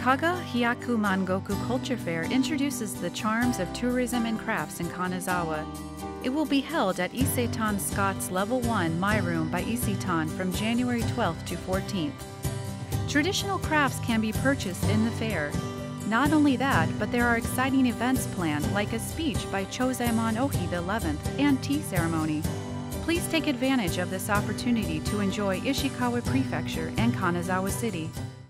Kaga-Hyakumangoku Culture Fair introduces the charms of tourism and crafts in Kanazawa. It will be held at ISETAN Scott's Level 1 My Room by ISETAN from January 12th to 14th. Traditional crafts can be purchased in the fair. Not only that, but there are exciting events planned like a speech by Chozaemon Ohi XI and tea ceremony. Please take advantage of this opportunity to enjoy Ishikawa Prefecture and Kanazawa City.